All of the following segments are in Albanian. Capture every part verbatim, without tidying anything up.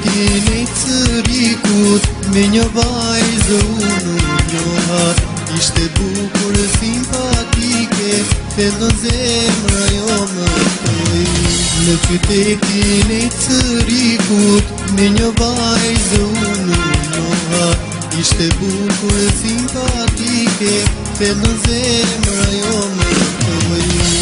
qytetin e Cërikut, me një vajzë unë u njoha. Ishte bukur, simpatike, fillon zemra jo më toj. Në qytetin e Cërikut, me një vajzë unë u njoha. Ishte bukur, simpatike, fillon zemra jo më toj.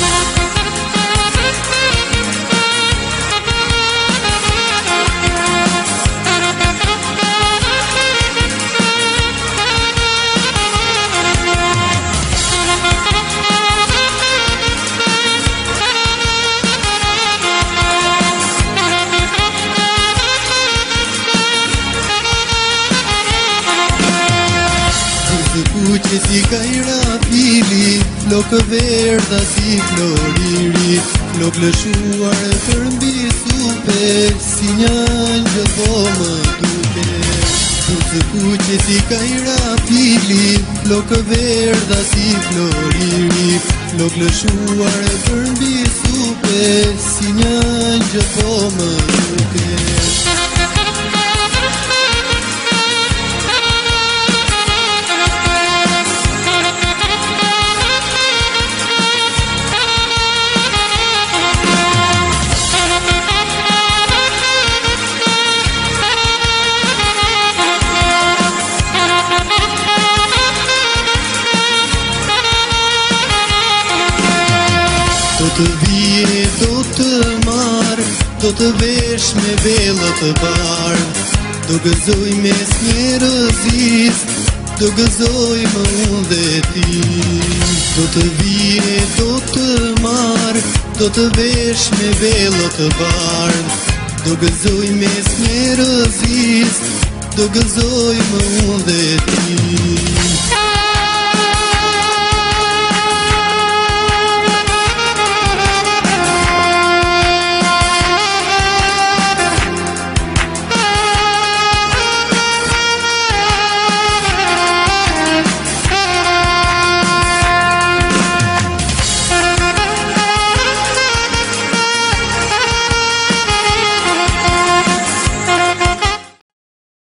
Kuqe si kajra pili, flokë verdha si floriri, flok lëshuar për mbi supe, si një angjëll po më duke. Kuqe si kajra pili, flokë verdha si floriri, flok lëshuar për mbi supe, si një angjëll po më duke. Do të vije, do të marë, do të vesh me vellë të bardhë, do gëzoj mes njerëzis, do gëzoj më unë dhe ti. Do të vije, do të marë, do të vesh me vellë të bardhë, do gëzoj mes njerëzis, do gëzoj më unë dhe ti.